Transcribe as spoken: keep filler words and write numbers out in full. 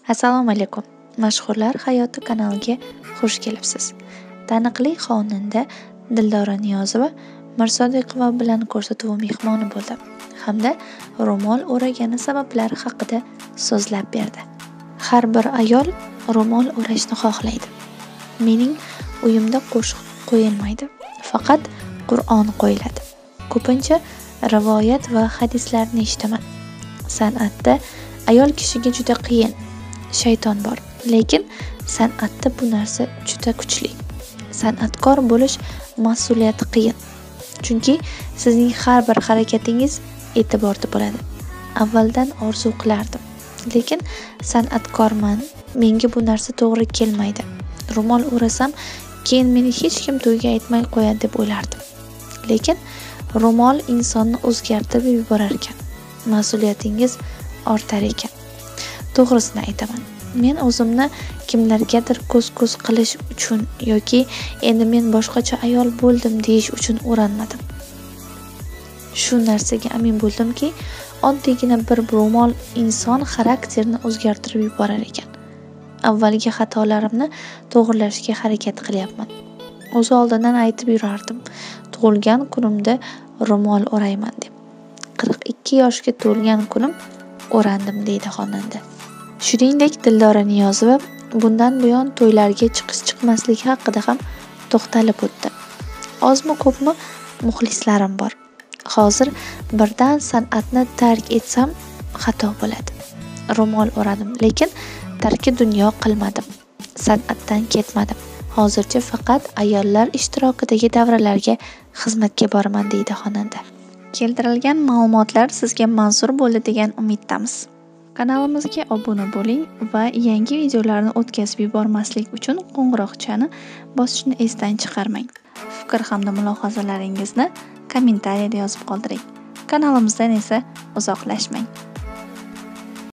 Assalomu alaykum. Mashhurlar hayoti kanaliga xush kelibsiz. Taniqli xonanda Dildora Niyozova Mirsodiqova bilan ko'rsatuv mehmoni bo'ldi hamda ro'mol o'ragani sabablari haqida so'zlab berdi. Har bir ayol ro'mol o'rashni xohlaydi. Mening uyimda qo'shiq qo'yilmaydi, faqat Qur'on qo'yiladi. Ko'pincha rivoyat va hadislarni eshitaman. San'atda ayol kishiga juda qiyin. Shayton bor, lekin san'atda bu narsa juda kuchli. San'atkor bo'lish mas'uliyati qiyin. Chunki sizning har bir harakatingiz e'tiborda bo'ladi. Avvaldan orzu qilardim, lekin san'atkorman, menga bu narsa to'g'ri kelmaydi. Ro'mol o'rasam, keyin meni hech kim to'yga aytmay qo'yadi deb o'ylardim. Lekin ro'mol insonni o'zgartirib yuborar ekan. Mas'uliyatingiz ortar ekan. To'g'risini aytaman. Men o'zimni kimlargadir ko'z-ko'z qilish uchun yoki endi men boshqacha ayol bo'ldim deyish uchun o'ranmadim. Shu narsaga amin bo'ldimki, oddiygina bir ro'mol inson xarakterini o'zgartirib yuborar ekan. Avvalgi xatolarimni to'g'rilashga harakat qilyapman. O'zi oldindan aytib yurardim. Tug'ilgan kunimda ro'mol o'rayman deb. qirq ikki yoshga to'lgan kunim o'randim deydi xonanda. Shuningdek, Dildora Niyozova bundan buyon to'ylarga chiqish-chiqmasligi haqida ham to'xtalib o'tdi. Ozmi ko'pmi muxlislarim bor. Hozir birdan san'atni tark etsam xato bo'ladi. Ro'mol o'radim, lekin tarki dunyo qilmadim. San'atdan ketmadim. Hozircha faqat ayollar ishtirokidagi davralarga xizmatga boraman deydi xonanda. Keltirilgan ma'lumotlar sizga manzur bo'ldi degan umiddamiz. Kanalimizga obuna bo'ling va yangi videolarni o'tkazib yubormaslik uchun qo'ng'iroqchani bosishni esdan chiqarmang. Fikr hamda mulohazalaringizni kommentariyada yozib qoldiring. Kanalimizdan esa uzoqlashmang.